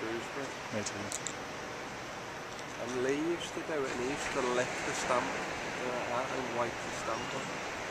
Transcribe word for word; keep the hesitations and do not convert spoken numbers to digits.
screws for it. Me too. And Lee used to do it, and he used to lift the stamp uh, out and wipe the stamp on.